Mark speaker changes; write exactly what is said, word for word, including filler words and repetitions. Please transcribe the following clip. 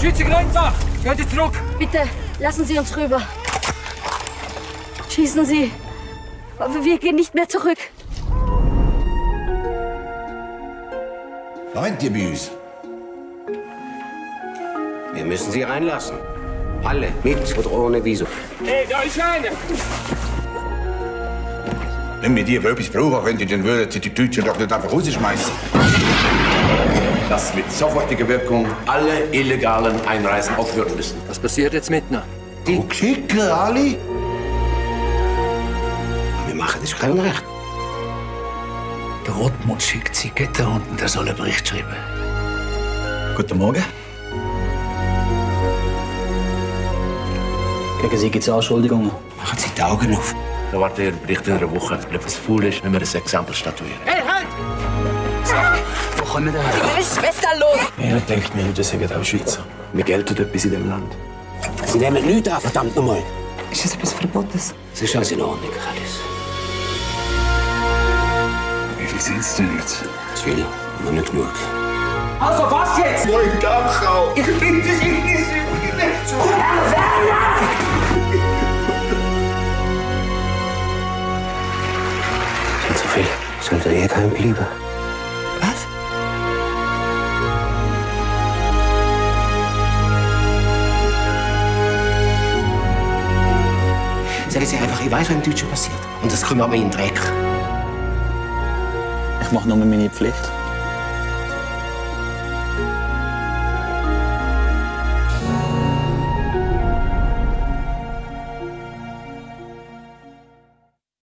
Speaker 1: Schweizer Grenze! Gehen Sie zurück!
Speaker 2: Bitte, lassen Sie uns rüber. Schießen Sie. Aber wir gehen nicht mehr zurück.
Speaker 3: Meint ihr bei uns?
Speaker 4: Wir müssen sie reinlassen. Alle, mit oder ohne Visum.
Speaker 1: Hey, da ist einer!
Speaker 3: Wenn wir die für etwas brauchen könnten, dann würden sie die Deutschen doch nicht einfach rausschmeißen.
Speaker 5: Dass mit sofortiger Wirkung alle illegalen Einreisen aufhören müssen.
Speaker 1: Was passiert jetzt mit ihnen?
Speaker 3: Die schicken alle?
Speaker 4: Wir machen das kein Recht.
Speaker 6: Der Rothmund schickt sie Gitter und er soll einen Bericht schreiben.
Speaker 7: Guten Morgen. Gegen Sie gibt es Anschuldigungen.
Speaker 4: Machen Sie die Augen auf.
Speaker 5: Da wartet Ihr Bericht in einer Woche. Wenn etwas faul ist, wenn wir ein Exempel statuieren.
Speaker 1: Hey, halt!
Speaker 7: Wo kommen wir her?
Speaker 2: Meine Schwester los!
Speaker 5: Jeder denkt mir, das sind auch Schweizer. Wir gelten etwas in dem Land.
Speaker 4: Sie nehmen nichts an, verdammt nochmal.
Speaker 8: Ist das etwas Verbotenes?
Speaker 4: Es ist alles in Ordnung, Alice.
Speaker 6: Wie viel sind es denn jetzt?
Speaker 4: Zu viel, aber nicht genug.
Speaker 1: Also, was jetzt?
Speaker 3: Wo ich Dach auch.
Speaker 1: Ich bin dich nicht so. Herr Werner!
Speaker 4: Sind zu viel. Sollte hier kein bleiben.
Speaker 8: Was?
Speaker 4: Sagen Sie einfach, ich weiß, was im Deutschen passiert. Und das kümmert mich in den Dreck.
Speaker 7: Ich mache nur meine Pflicht.